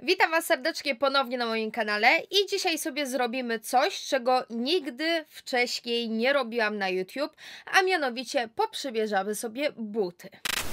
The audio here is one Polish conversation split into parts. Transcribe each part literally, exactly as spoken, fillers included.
Witam Was serdecznie ponownie na moim kanale i dzisiaj sobie zrobimy coś, czego nigdy wcześniej nie robiłam na YouTube, a mianowicie poprzymierzamy sobie buty.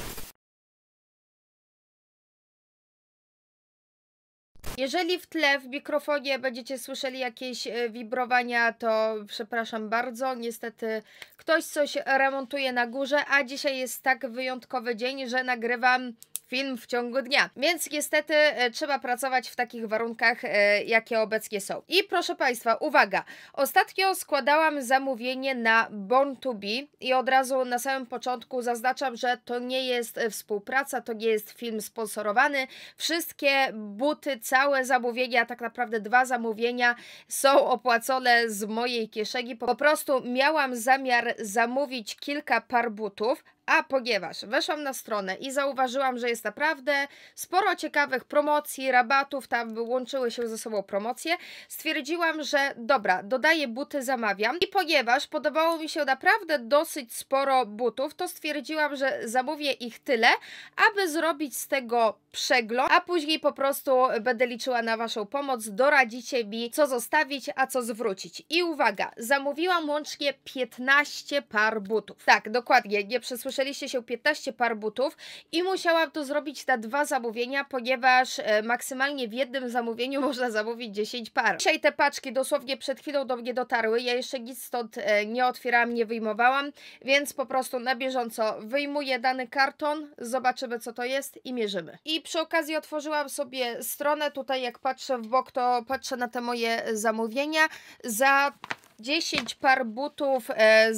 Jeżeli w tle w mikrofonie będziecie słyszeli jakieś wibrowania, to przepraszam bardzo. Niestety ktoś coś remontuje na górze, a dzisiaj jest tak wyjątkowy dzień, że nagrywam film w ciągu dnia. Więc niestety e, trzeba pracować w takich warunkach, e, jakie obecnie są. I proszę Państwa, uwaga! Ostatnio składałam zamówienie na Born to Be i od razu na samym początku zaznaczam, że to nie jest e, współpraca, to nie jest film sponsorowany. Wszystkie buty, całe zamówienia, tak naprawdę dwa zamówienia są opłacone z mojej kieszeni. Po prostu miałam zamiar zamówić kilka par butów, a ponieważ weszłam na stronę i zauważyłam, że jest naprawdę sporo ciekawych promocji, rabatów, tam łączyły się ze sobą promocje, stwierdziłam, że dobra, dodaję buty, zamawiam. I ponieważ podobało mi się naprawdę dosyć sporo butów, to stwierdziłam, że zamówię ich tyle, aby zrobić z tego przegląd, a później po prostu będę liczyła na Waszą pomoc, doradzicie mi, co zostawić, a co zwrócić. I uwaga, zamówiłam łącznie piętnaście par butów. Tak, dokładnie, nie przesłyszeliście się, piętnaście par butów i musiałam to zrobić na dwa zamówienia, ponieważ e, maksymalnie w jednym zamówieniu można zamówić dziesięć par. Dzisiaj te paczki dosłownie przed chwilą do mnie dotarły, ja jeszcze nic stąd e, nie otwierałam, nie wyjmowałam, więc po prostu na bieżąco wyjmuję dany karton, zobaczymy co to jest i mierzymy. I przy okazji otworzyłam sobie stronę, tutaj jak patrzę w bok, to patrzę na te moje zamówienia. Za dziesięć par butów e,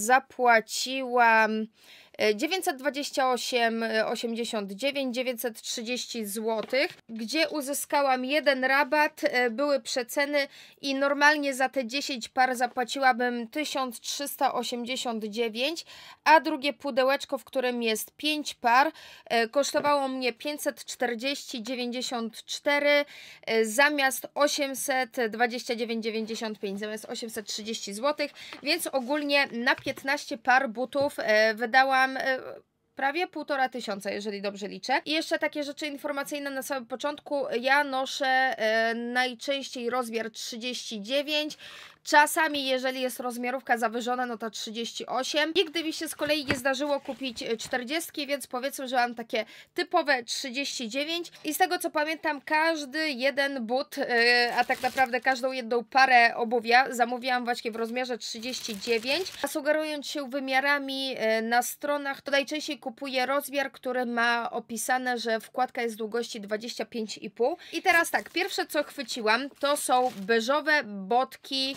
zapłaciłam dziewięćset dwadzieścia osiem osiemdziesiąt dziewięć, dziewięćset trzydzieści złotych, gdzie uzyskałam jeden rabat, były przeceny i normalnie za te dziesięć par zapłaciłabym tysiąc trzysta osiemdziesiąt dziewięć, a drugie pudełeczko, w którym jest pięć par, kosztowało mnie pięćset czterdzieści dziewięćdziesiąt cztery zamiast osiemset dwadzieścia dziewięć dziewięćdziesiąt pięć, zamiast osiemset trzydzieści złotych, więc ogólnie na piętnaście par butów wydałam prawie półtora tysiąca, jeżeli dobrze liczę. I jeszcze takie rzeczy informacyjne na samym początku. Ja noszę e, najczęściej rozmiar trzydzieści dziewięć. Czasami, jeżeli jest rozmiarówka zawyżona, no to trzydzieści osiem. Nigdy mi się z kolei nie zdarzyło kupić czterdzieści, więc powiedzmy, że mam takie typowe trzydzieści dziewięć. I z tego co pamiętam, każdy jeden but, yy, a tak naprawdę każdą jedną parę obuwia zamówiłam właśnie w rozmiarze trzydzieści dziewięć. A sugerując się wymiarami yy, na stronach, to najczęściej kupuję rozmiar, który ma opisane, że wkładka jest długości dwadzieścia pięć i pół. I teraz tak, pierwsze co chwyciłam, to są beżowe botki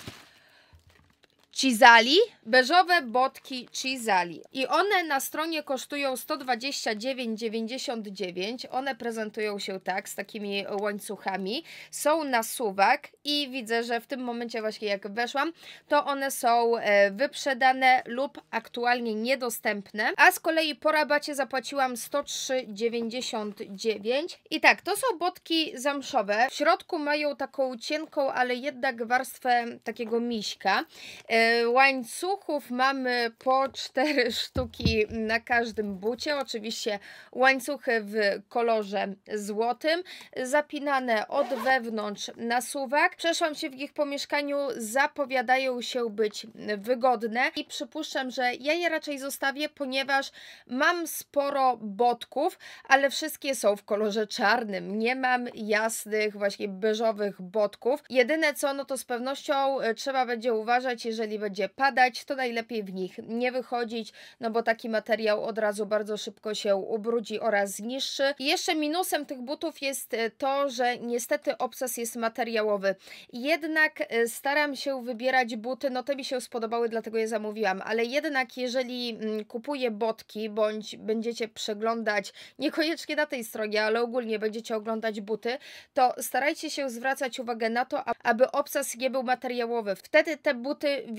Cizali, beżowe botki Cizali. I one na stronie kosztują sto dwadzieścia dziewięć dziewięćdziesiąt dziewięć. One prezentują się tak, z takimi łańcuchami. Są na suwak i widzę, że w tym momencie właśnie jak weszłam, to one są e, wyprzedane lub aktualnie niedostępne. A z kolei po rabacie zapłaciłam sto trzy dziewięćdziesiąt dziewięć. I tak, to są botki zamszowe. W środku mają taką cienką, ale jednak warstwę takiego miśka. E, Łańcuchów mamy po cztery sztuki na każdym bucie. Oczywiście łańcuchy w kolorze złotym, zapinane od wewnątrz na suwak. Przeszłam się w nich po mieszkaniu, zapowiadają się być wygodne i przypuszczam, że ja je raczej zostawię, ponieważ mam sporo botków, ale wszystkie są w kolorze czarnym. Nie mam jasnych, właśnie beżowych botków. Jedyne co, no to z pewnością trzeba będzie uważać, jeżeli będzie padać, to najlepiej w nich nie wychodzić, no bo taki materiał od razu bardzo szybko się ubrudzi oraz zniszczy. I jeszcze minusem tych butów jest to, że niestety obsas jest materiałowy. Jednak staram się wybierać buty, no te mi się spodobały, dlatego je zamówiłam, ale jednak jeżeli kupuję botki, bądź będziecie przeglądać, niekoniecznie na tej stronie, ale ogólnie będziecie oglądać buty, to starajcie się zwracać uwagę na to, aby obsas nie był materiałowy. Wtedy te buty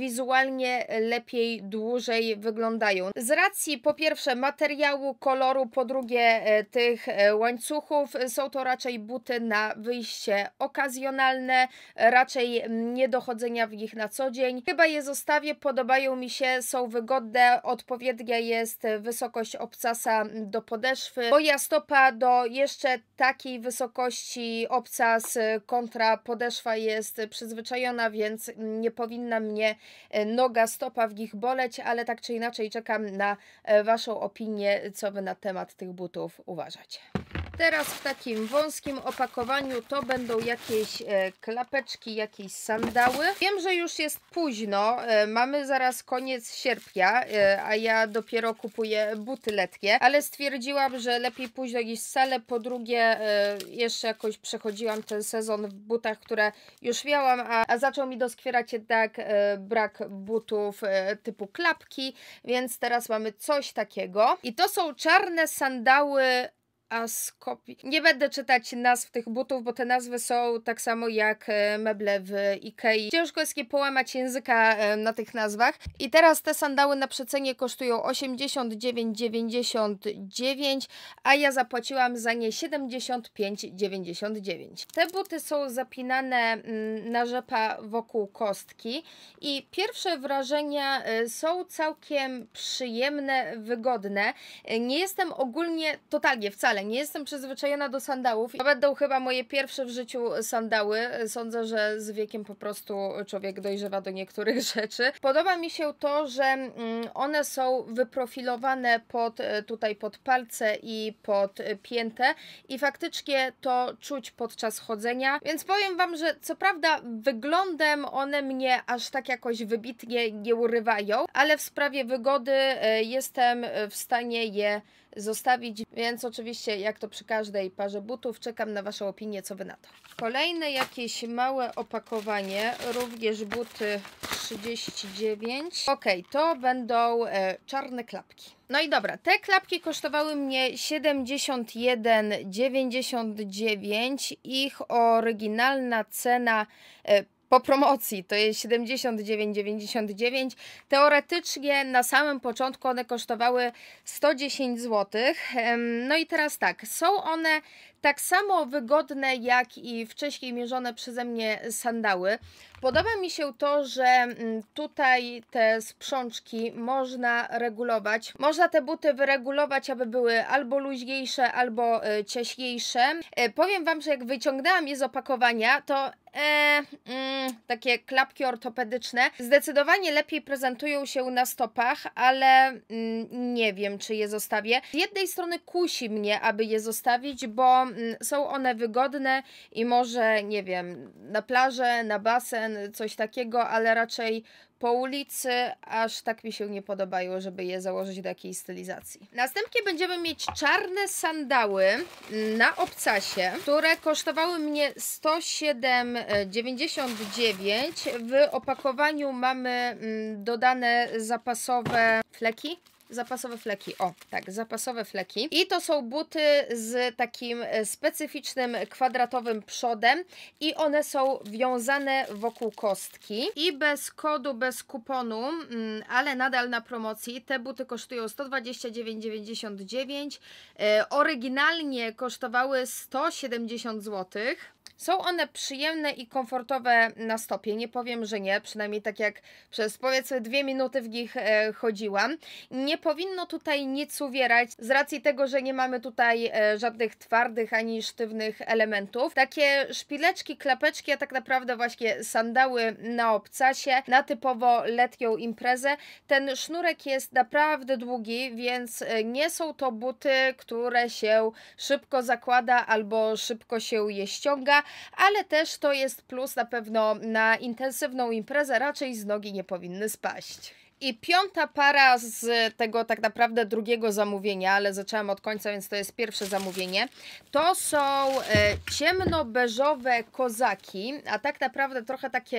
wizualnie lepiej, dłużej wyglądają. Z racji po pierwsze materiału, koloru, po drugie tych łańcuchów, są to raczej buty na wyjście okazjonalne, raczej nie do chodzenia w nich na co dzień. Chyba je zostawię, podobają mi się, są wygodne, odpowiednia jest wysokość obcasa do podeszwy. Moja stopa do jeszcze takiej wysokości obcas kontra podeszwa jest przyzwyczajona, więc nie powinna mnie noga, stopa w nich boleć, ale tak czy inaczej czekam na Waszą opinię, co Wy na temat tych butów uważacie. Teraz w takim wąskim opakowaniu to będą jakieś e, klapeczki, jakieś sandały. Wiem, że już jest późno, e, mamy zaraz koniec sierpnia, e, a ja dopiero kupuję buty letnie, ale stwierdziłam, że lepiej późno niż wcale. Po drugie, e, jeszcze jakoś przechodziłam ten sezon w butach, które już miałam, a, a zaczął mi doskwierać jednak e, brak butów e, typu klapki, więc teraz mamy coś takiego. I to są czarne sandały Ascopy. Nie będę czytać nazw tych butów, bo te nazwy są tak samo jak meble w Ikei. Ciężko jest nie połamać języka na tych nazwach. I teraz te sandały na przecenie kosztują osiemdziesiąt dziewięć dziewięćdziesiąt dziewięć, a ja zapłaciłam za nie siedemdziesiąt pięć dziewięćdziesiąt dziewięć. Te buty są zapinane na rzepa wokół kostki i pierwsze wrażenia są całkiem przyjemne, wygodne. Nie jestem ogólnie, totalnie wcale nie jestem przyzwyczajona do sandałów. To będą chyba moje pierwsze w życiu sandały. Sądzę, że z wiekiem po prostu człowiek dojrzewa do niektórych rzeczy. Podoba mi się to, że one są wyprofilowane pod, tutaj pod palce i pod piętę i faktycznie to czuć podczas chodzenia. Więc powiem Wam, że co prawda wyglądem one mnie aż tak jakoś wybitnie nie urywają, ale w sprawie wygody jestem w stanie je zostawić, więc oczywiście jak to przy każdej parze butów czekam na Waszą opinię, co Wy na to. Kolejne jakieś małe opakowanie, również buty trzydzieści dziewięć. Ok, to będą e, czarne klapki. No i dobra, te klapki kosztowały mnie siedemdziesiąt jeden dziewięćdziesiąt dziewięć. Ich oryginalna cena e, po promocji to jest siedemdziesiąt dziewięć dziewięćdziesiąt dziewięć. Teoretycznie na samym początku one kosztowały sto dziesięć złotych. No i teraz tak, są one tak samo wygodne jak i wcześniej mierzone przeze mnie sandały. Podoba mi się to, że tutaj te sprzączki można regulować. Można te buty wyregulować, aby były albo luźniejsze, albo ciaśniejsze. Powiem Wam, że jak wyciągnęłam je z opakowania, to E, mm, takie klapki ortopedyczne zdecydowanie lepiej prezentują się na stopach, ale mm, nie wiem, czy je zostawię. Z jednej strony kusi mnie, aby je zostawić, bo mm, są one wygodne i może, nie wiem, na plażę, na basen, coś takiego, ale raczej po ulicy aż tak mi się nie podobają, żeby je założyć do jakiejś stylizacji. Następnie będziemy mieć czarne sandały na obcasie, które kosztowały mnie sto siedem dziewięćdziesiąt dziewięć. W opakowaniu mamy dodane zapasowe fleki. Zapasowe fleki, o tak, zapasowe fleki. I to są buty z takim specyficznym kwadratowym przodem i one są wiązane wokół kostki. I bez kodu, bez kuponu, ale nadal na promocji, te buty kosztują sto dwadzieścia dziewięć dziewięćdziesiąt dziewięć. E, oryginalnie kosztowały sto siedemdziesiąt złotych. Są one przyjemne i komfortowe na stopie, nie powiem, że nie, przynajmniej tak jak przez powiedzmy dwie minuty w nich e, chodziłam. Nie powinno tutaj nic uwierać z racji tego, że nie mamy tutaj e, żadnych twardych ani sztywnych elementów. Takie szpileczki, klapeczki, a tak naprawdę właśnie sandały na obcasie, na typowo letnią imprezę. Ten sznurek jest naprawdę długi, więc nie są to buty, które się szybko zakłada albo szybko się je ściąga, ale też to jest plus na pewno na intensywną imprezę, raczej z nogi nie powinny spaść. I piąta para z tego tak naprawdę drugiego zamówienia, ale zaczęłam od końca, więc to jest pierwsze zamówienie. To są e, ciemno-beżowe kozaki, a tak naprawdę trochę takie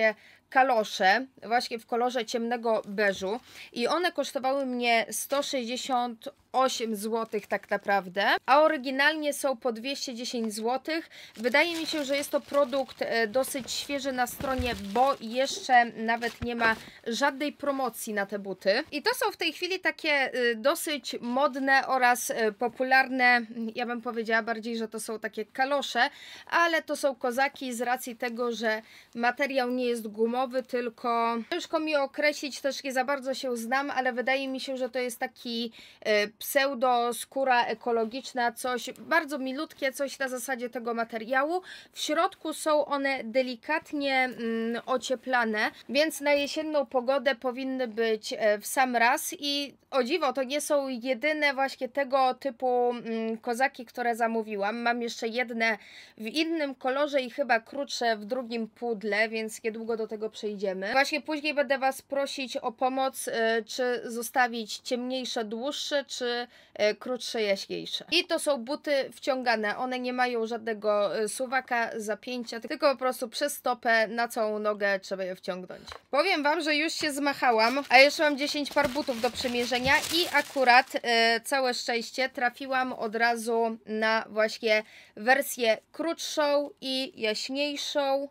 kalosze, właśnie w kolorze ciemnego beżu i one kosztowały mnie sto sześćdziesiąt osiem złotych tak naprawdę, a oryginalnie są po dwieście dziesięć złotych. Wydaje mi się, że jest to produkt dosyć świeży na stronie, bo jeszcze nawet nie ma żadnej promocji na te buty. I to są w tej chwili takie dosyć modne oraz popularne, ja bym powiedziała bardziej, że to są takie kalosze, ale to są kozaki z racji tego, że materiał nie jest gumowy, tylko ciężko mi określić, też nie za bardzo się znam, ale wydaje mi się, że to jest taki pseudo skóra ekologiczna, coś bardzo milutkie, coś na zasadzie tego materiału. W środku są one delikatnie mm, ocieplane, więc na jesienną pogodę powinny być w sam raz i o dziwo, to nie są jedyne właśnie tego typu mm, kozaki, które zamówiłam. Mam jeszcze jedne w innym kolorze i chyba krótsze w drugim pudle, więc niedługo do tego przejdziemy. Właśnie później będę Was prosić o pomoc, y, czy zostawić ciemniejsze, dłuższe, czy y, krótsze, jaśniejsze. I to są buty wciągane. One nie mają żadnego y, suwaka, zapięcia, tylko po prostu przez stopę na całą nogę trzeba je wciągnąć. Powiem Wam, że już się zmachałam, a jeszcze mam dziesięć par butów do przymierzenia i akurat y, całe szczęście trafiłam od razu na właśnie wersję krótszą i jaśniejszą.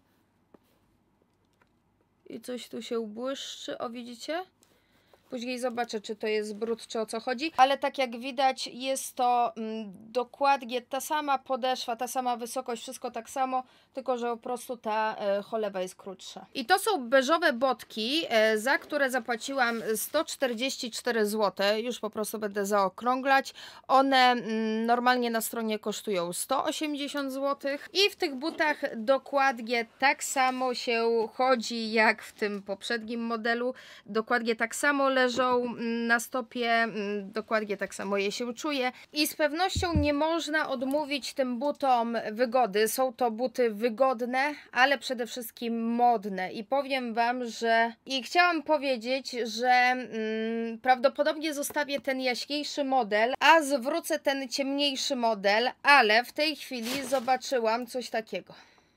I coś tu się błyszczy, o widzicie? Później zobaczę, czy to jest brud, czy o co chodzi. Ale tak jak widać, jest to mm, dokładnie ta sama podeszwa, ta sama wysokość, wszystko tak samo, tylko że po prostu ta e, cholewa jest krótsza. I to są beżowe botki, e, za które zapłaciłam sto czterdzieści cztery złote. Już po prostu będę zaokrąglać. One mm, normalnie na stronie kosztują sto osiemdziesiąt złotych. I w tych butach dokładnie tak samo się chodzi, jak w tym poprzednim modelu. Dokładnie tak samo leżą na stopie, dokładnie tak samo je się czuje i z pewnością nie można odmówić tym butom wygody. Są to buty wygodne, ale przede wszystkim modne i powiem Wam, że i chciałam powiedzieć, że mm, prawdopodobnie zostawię ten jaśniejszy model, a zwrócę ten ciemniejszy model, ale w tej chwili zobaczyłam coś takiego.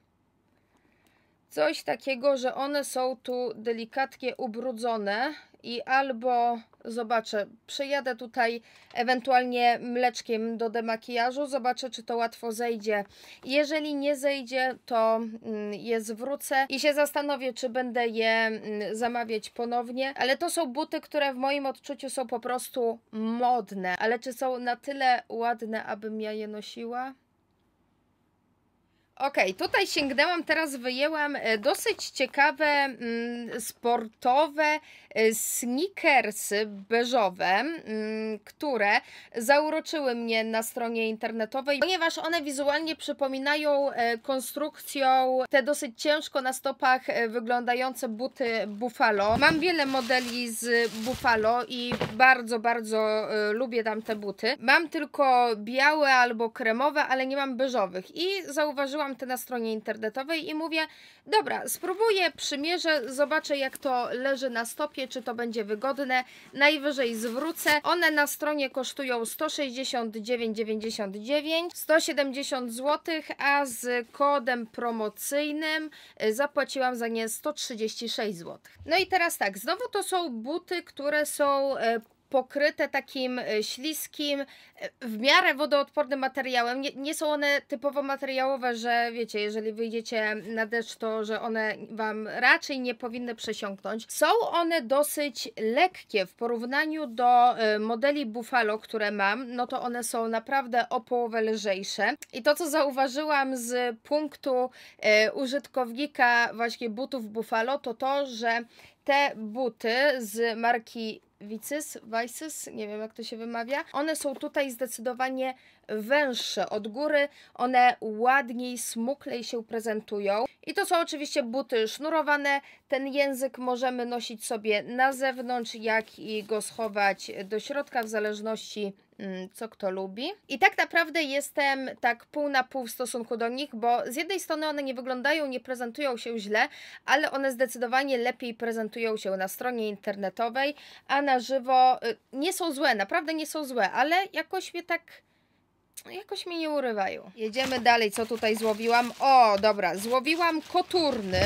Coś takiego, że one są tu delikatnie ubrudzone i albo, zobaczę, przyjadę tutaj ewentualnie mleczkiem do demakijażu, zobaczę, czy to łatwo zejdzie. Jeżeli nie zejdzie, to je zwrócę i się zastanowię, czy będę je zamawiać ponownie, ale to są buty, które w moim odczuciu są po prostu modne, ale czy są na tyle ładne, abym ja je nosiła? Ok, tutaj sięgnęłam, teraz wyjęłam dosyć ciekawe mm, sportowe sneakersy beżowe, mm, które zauroczyły mnie na stronie internetowej, ponieważ one wizualnie przypominają e, konstrukcją te dosyć ciężko na stopach e, wyglądające buty Buffalo. Mam wiele modeli z Buffalo i bardzo, bardzo e, lubię tamte buty. Mam tylko białe albo kremowe, ale nie mam beżowych i zauważyłam te na stronie internetowej i mówię, dobra, spróbuję, przymierzę, zobaczę jak to leży na stopie, czy to będzie wygodne, najwyżej zwrócę. One na stronie kosztują sto sześćdziesiąt dziewięć dziewięćdziesiąt dziewięć, sto siedemdziesiąt złotych, a z kodem promocyjnym zapłaciłam za nie sto trzydzieści sześć złotych. No i teraz tak, znowu to są buty, które są pokryte takim śliskim, w miarę wodoodpornym materiałem. Nie, nie są one typowo materiałowe, że wiecie, jeżeli wyjdziecie na deszcz, to że one Wam raczej nie powinny przesiąknąć. Są one dosyć lekkie w porównaniu do modeli Buffalo, które mam, no to one są naprawdę o połowę lżejsze. I to, co zauważyłam z punktu e, użytkownika właśnie butów Buffalo, to to, że te buty z marki Vicis, Vicis, nie wiem jak to się wymawia, one są tutaj zdecydowanie węższe od góry, one ładniej, smuklej się prezentują i to są oczywiście buty sznurowane, ten język możemy nosić sobie na zewnątrz, jak i go schować do środka w zależności co kto lubi. I tak naprawdę jestem tak pół na pół w stosunku do nich, bo z jednej strony one nie wyglądają, nie prezentują się źle, ale one zdecydowanie lepiej prezentują się na stronie internetowej, a na żywo nie są złe, naprawdę nie są złe, ale jakoś mnie tak... jakoś mnie nie urywają. Jedziemy dalej, co tutaj złowiłam. O, dobra, złowiłam koturny.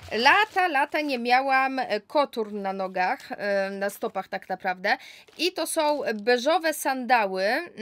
Lata, lata nie miałam koturn na nogach, na stopach tak naprawdę. I to są beżowe sandały,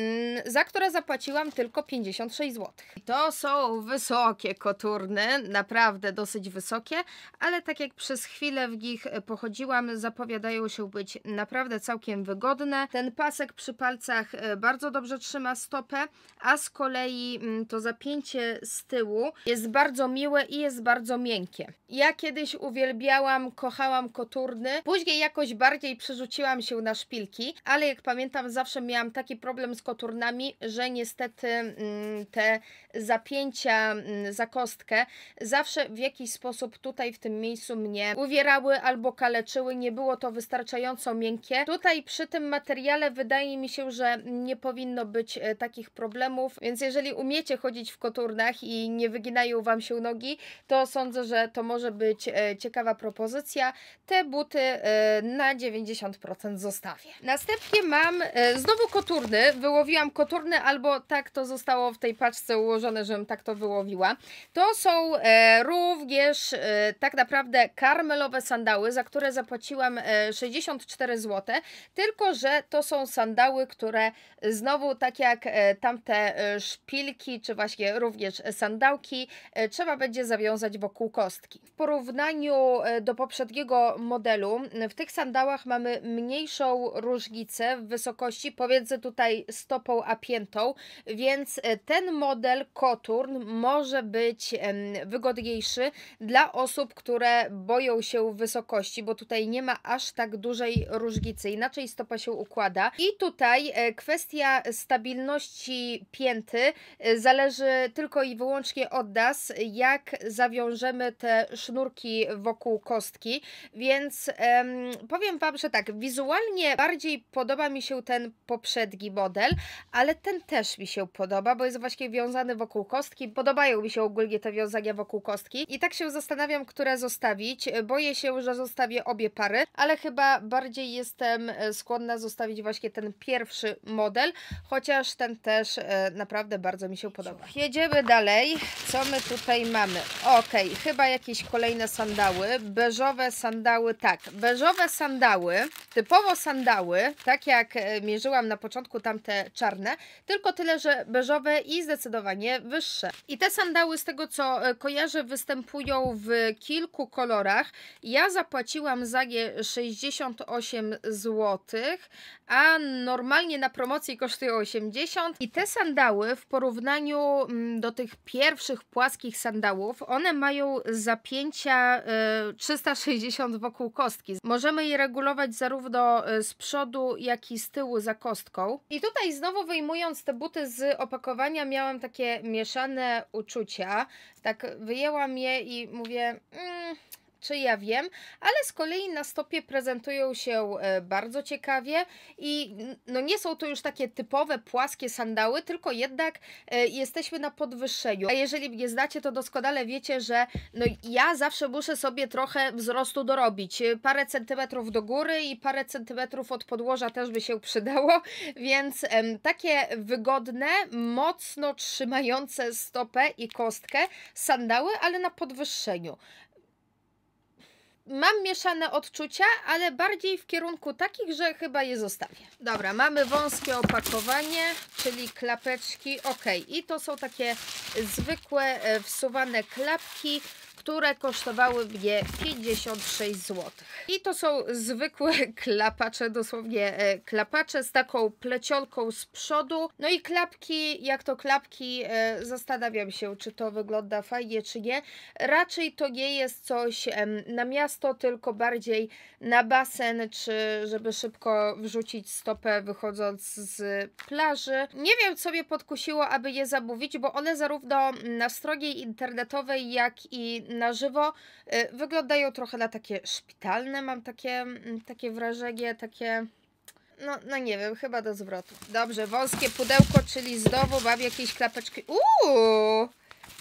za które zapłaciłam tylko pięćdziesiąt sześć złotych. To są wysokie koturny, naprawdę dosyć wysokie, ale tak jak przez chwilę w nich pochodziłam, zapowiadają się być naprawdę całkiem wygodne. Ten pasek przy palcach bardzo dobrze trzyma stopę, a z kolei to zapięcie z tyłu jest bardzo miłe i jest bardzo miękkie. Ja kiedyś uwielbiałam, kochałam koturny, później jakoś bardziej przerzuciłam się na szpilki, ale jak pamiętam, zawsze miałam taki problem z koturnami, że niestety mm, te zapięcia mm, za kostkę zawsze w jakiś sposób tutaj w tym miejscu mnie uwierały albo kaleczyły, nie było to wystarczająco miękkie. Tutaj przy tym materiale wydaje mi się, że nie powinno być e, takich problemów, więc jeżeli umiecie chodzić w koturnach i nie wyginają Wam się nogi, to sądzę, że to może być e, ciekawa propozycja. Te buty e, na dziewięćdziesiąt procent zostawię. Następnie mam e, znowu koturny. Wyłowiłam koturny, albo tak to zostało w tej paczce ułożone, żebym tak to wyłowiła. To są e, również e, tak naprawdę karmelowe sandały, za które zapłaciłam e, sześćdziesiąt cztery złote, tylko że to są sandały, które znowu tak jak e, tamte e, szpilki, czy właśnie również sandałki, e, trzeba będzie zawiązać wokół kostki. W porównaniu e, do poprzedniego modelu, w tych sandałach mamy mniejszą różnicę w wysokości pomiędzy tutaj stopą a piętą, więc e, ten model koturn może być e, wygodniejszy dla osób, które boją się wysokości, bo tutaj nie ma aż tak dużej różnicy, inaczej stopa się układa. I tutaj e, kwestia stabilności pięty e, zależy tylko i wyłącznie od nas, jak zawiążemy te sznurki wokół kostki, więc em, powiem Wam, że tak, wizualnie bardziej podoba mi się ten poprzedni model, ale ten też mi się podoba, bo jest właśnie wiązany wokół kostki. Podobają mi się ogólnie te wiązania wokół kostki i tak się zastanawiam, które zostawić. Boję się, że zostawię obie pary, ale chyba bardziej jestem skłonna zostawić właśnie ten pierwszy model, chociaż ten też e, naprawdę bardzo mi się podoba. Jedziemy dalej. Co my tutaj mamy? Ok, chyba jakieś kolejne sandały. Beżowe sandały, tak. Beżowe sandały, typowo sandały, tak jak e, mierzyłam na początku tamte czarne, tylko tyle, że beżowe i zdecydowanie wyższe. I te sandały, z tego co e, kojarzę, występują w kilku kolorach. Ja zapłaciłam za nie sześćdziesiąt osiem złotych, a normalnie na promocji kosztują osiemdziesiąt. I te sandały w porównaniu mm, do tych pierwszych płaskich sandałów, one mają zapięcia y, trzysta sześćdziesiąt wokół kostki. Możemy je regulować zarówno y, z przodu, jak i z tyłu za kostką. I tutaj znowu wyjmując te buty z opakowania, miałam takie mieszane uczucia. Tak wyjęłam je i mówię... Mm, czy ja wiem, ale z kolei na stopie prezentują się bardzo ciekawie i no nie są to już takie typowe płaskie sandały, tylko jednak jesteśmy na podwyższeniu. A jeżeli mnie znacie, to doskonale wiecie, że no ja zawsze muszę sobie trochę wzrostu dorobić. Parę centymetrów do góry i parę centymetrów od podłoża też by się przydało, więc em, takie wygodne, mocno trzymające stopę i kostkę sandały, ale na podwyższeniu. Mam mieszane odczucia, ale bardziej w kierunku takich, że chyba je zostawię. Dobra, mamy wąskie opakowanie, czyli klapeczki. Ok, i to są takie zwykłe wsuwane klapki, które kosztowały mnie pięćdziesiąt sześć złotych. I to są zwykłe klapacze, dosłownie e, klapacze z taką plecionką z przodu. No i klapki, jak to klapki, e, zastanawiam się, czy to wygląda fajnie, czy nie. Raczej to nie jest coś e, na miasto, tylko bardziej na basen, czy żeby szybko wrzucić stopę wychodząc z plaży. Nie wiem, co mnie podkusiło, aby je zamówić, bo one zarówno na stronie internetowej, jak i na żywo y, wyglądają trochę na takie szpitalne, mam takie, takie wrażenie, takie... No, no nie wiem, chyba do zwrotu. Dobrze, wąskie pudełko, czyli znowu mam jakieś klapeczki. Uuu!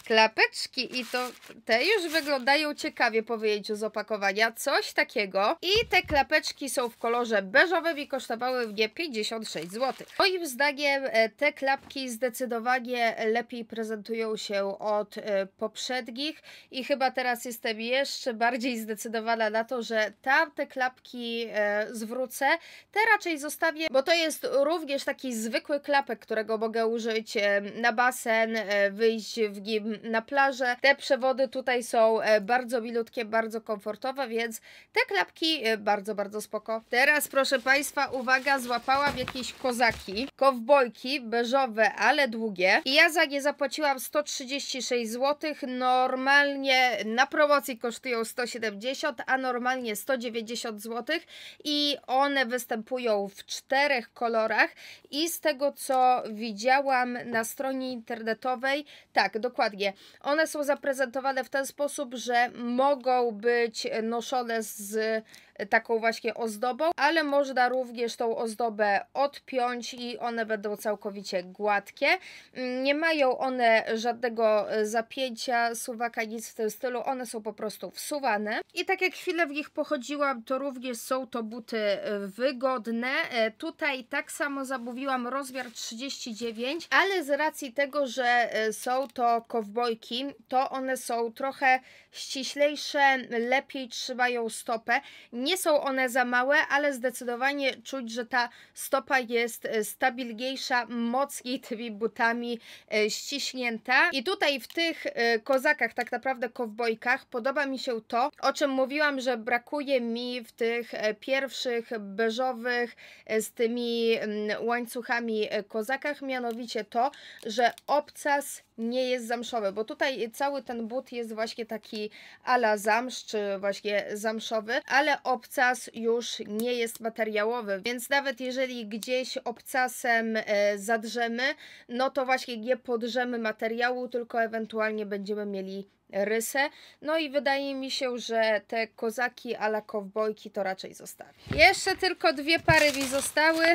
klapeczki i to te już wyglądają ciekawie po wyjęciu z opakowania, coś takiego. I te klapeczki są w kolorze beżowym i kosztowały mnie pięćdziesiąt sześć złotych. Moim zdaniem te klapki zdecydowanie lepiej prezentują się od poprzednich i chyba teraz jestem jeszcze bardziej zdecydowana na to, że tamte klapki zwrócę, te raczej zostawię, bo to jest również taki zwykły klapek, którego mogę użyć na basen, wyjść w nim na plażę. Te przewody tutaj są bardzo milutkie, bardzo komfortowe, więc te klapki bardzo, bardzo spoko. Teraz proszę Państwa, uwaga, złapałam jakieś kozaki, kowbojki beżowe, ale długie i ja za nie zapłaciłam sto trzydzieści sześć złotych. Normalnie na promocji kosztują sto siedemdziesiąt, a normalnie sto dziewięćdziesiąt złotych i one występują w czterech kolorach i z tego co widziałam na stronie internetowej, tak, dokładnie, one są zaprezentowane w ten sposób, że mogą być noszone z taką właśnie ozdobą, ale można również tą ozdobę odpiąć i one będą całkowicie gładkie. Nie mają one żadnego zapięcia, suwaka, nic w tym stylu, one są po prostu wsuwane. I tak jak chwilę w nich pochodziłam, to również są to buty wygodne. Tutaj tak samo zamówiłam rozmiar trzydzieści dziewięć, ale z racji tego, że są to kowbojki, to one są trochę ściślejsze, lepiej trzymają stopę. Nie są one za małe, ale zdecydowanie czuć, że ta stopa jest stabilniejsza, mocniej tymi butami ściśnięta. I tutaj w tych kozakach, tak naprawdę kowbojkach, podoba mi się to, o czym mówiłam, że brakuje mi w tych pierwszych beżowych z tymi łańcuchami kozakach, mianowicie to, że obcas nie jest zamszowy, bo tutaj cały ten but jest właśnie taki a la zamsz, czy właśnie zamszowy, ale obcas już nie jest materiałowy, więc nawet jeżeli gdzieś obcasem e, zadrzemy, no to właśnie nie podrzemy materiału, tylko ewentualnie będziemy mieli rysę. No i wydaje mi się, że te kozaki a la kowbojki to raczej zostawię. Jeszcze tylko dwie pary mi zostały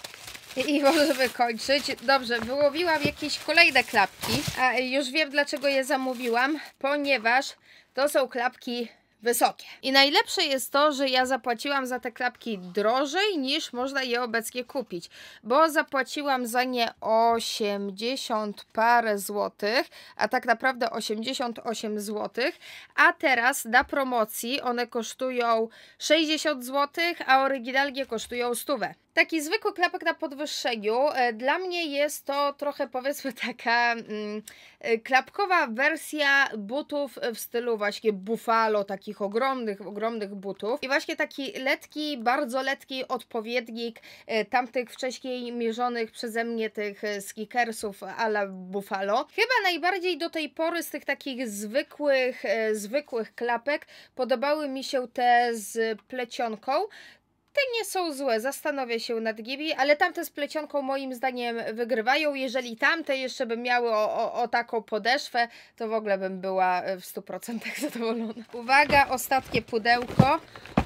i możemy kończyć. Dobrze, wyłowiłam jakieś kolejne klapki, a już wiem dlaczego je zamówiłam, ponieważ to są klapki wysokie. I najlepsze jest to, że ja zapłaciłam za te klapki drożej niż można je obecnie kupić, bo zapłaciłam za nie osiemdziesiąt parę złotych, a tak naprawdę osiemdziesiąt osiem złotych, a teraz na promocji one kosztują sześćdziesiąt złotych, a oryginalnie kosztują stówę. Taki zwykły klapek na podwyższeniu. Dla mnie jest to trochę, powiedzmy, taka mm, klapkowa wersja butów w stylu właśnie Buffalo, takich ogromnych, ogromnych butów. I właśnie taki letki, bardzo letki odpowiednik tamtych wcześniej mierzonych przeze mnie tych sneakersów a la Buffalo. Chyba najbardziej do tej pory z tych takich zwykłych, zwykłych klapek podobały mi się te z plecionką. Te nie są złe, zastanowię się nad nimi, ale tamte z plecionką moim zdaniem wygrywają. Jeżeli tamte jeszcze by miały o, o, o taką podeszwę, to w ogóle bym była w stu procentach zadowolona. Uwaga, ostatnie pudełko.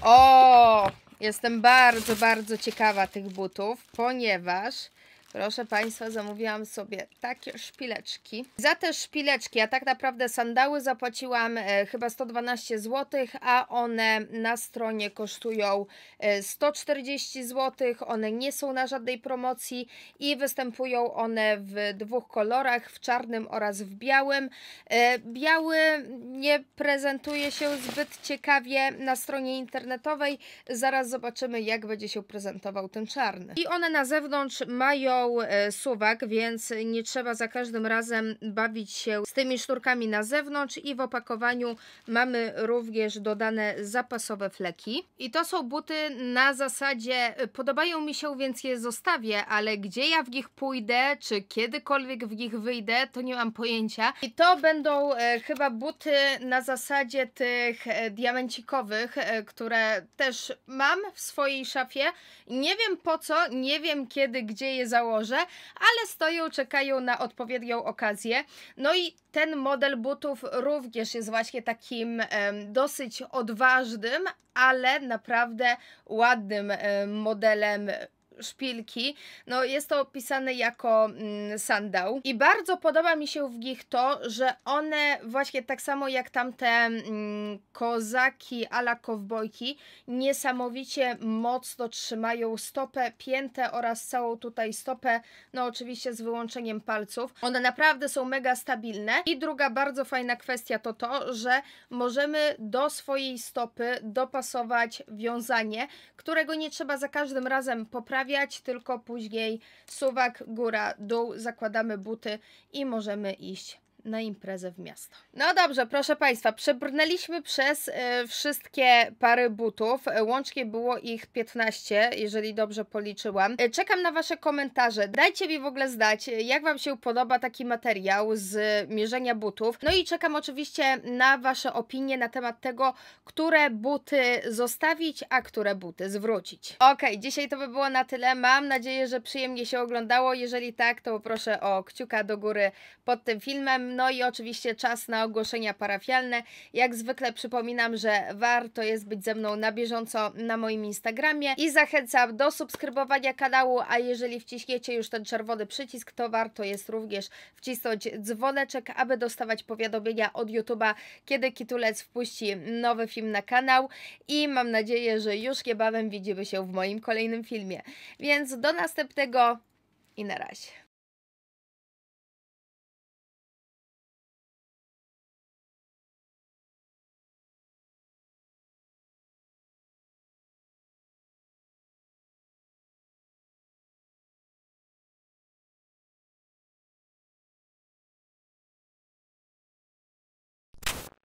O, jestem bardzo, bardzo ciekawa tych butów, ponieważ proszę Państwa, zamówiłam sobie takie szpileczki. Za te szpileczki, a tak naprawdę sandały, zapłaciłam e, chyba sto dwanaście złotych, a one na stronie kosztują e, sto czterdzieści złotych. One nie są na żadnej promocji i występują one w dwóch kolorach, w czarnym oraz w białym. E, biały nie prezentuje się zbyt ciekawie na stronie internetowej. Zaraz zobaczymy, jak będzie się prezentował ten czarny. I one na zewnątrz mają suwak, więc nie trzeba za każdym razem bawić się z tymi sznurkami na zewnątrz i w opakowaniu mamy również dodane zapasowe fleki. I to są buty na zasadzie podobają mi się, więc je zostawię, ale gdzie ja w nich pójdę, czy kiedykolwiek w nich wyjdę, to nie mam pojęcia. I to będą e, chyba buty na zasadzie tych e, diamencikowych, e, które też mam w swojej szafie. Nie wiem po co, nie wiem kiedy, gdzie je założę, ale stoją, czekają na odpowiednią okazję. No i ten model butów również jest właśnie takim em, dosyć odważnym, ale naprawdę ładnym em, modelem szpilki, no jest to opisane jako mm, sandał i bardzo podoba mi się w nich to, że one właśnie tak samo jak tamte mm, kozaki a la kowbojki niesamowicie mocno trzymają stopę, piętę oraz całą tutaj stopę, no oczywiście z wyłączeniem palców. One naprawdę są mega stabilne i druga bardzo fajna kwestia to to, że możemy do swojej stopy dopasować wiązanie, którego nie trzeba za każdym razem poprawiać, tylko później suwak, góra, dół, zakładamy buty i możemy iść na imprezę w miasto. No dobrze, proszę Państwa, przebrnęliśmy przez y, wszystkie pary butów, łącznie było ich piętnaście, jeżeli dobrze policzyłam. Y, czekam na Wasze komentarze, dajcie mi w ogóle znać, jak Wam się podoba taki materiał z mierzenia butów, no i czekam oczywiście na Wasze opinie na temat tego, które buty zostawić, a które buty zwrócić. Ok, dzisiaj to by było na tyle, mam nadzieję, że przyjemnie się oglądało, jeżeli tak, to proszę o kciuka do góry pod tym filmem. No i oczywiście czas na ogłoszenia parafialne. Jak zwykle przypominam, że warto jest być ze mną na bieżąco na moim Instagramie i zachęcam do subskrybowania kanału, a jeżeli wciśniecie już ten czerwony przycisk, to warto jest również wcisnąć dzwoneczek, aby dostawać powiadomienia od YouTube'a, kiedy Kitulec wpuści nowy film na kanał i mam nadzieję, że już niebawem widzimy się w moim kolejnym filmie. Więc do następnego i na razie.